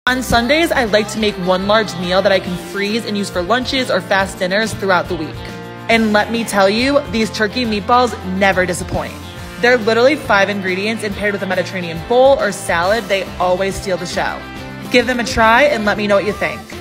On Sundays, I like to make one large meal that I can freeze and use for lunches or fast dinners throughout the week. And let me tell you, these turkey meatballs never disappoint. They're literally 5 ingredients, and paired with a Mediterranean bowl or salad, they always steal the show. Give them a try and let me know what you think.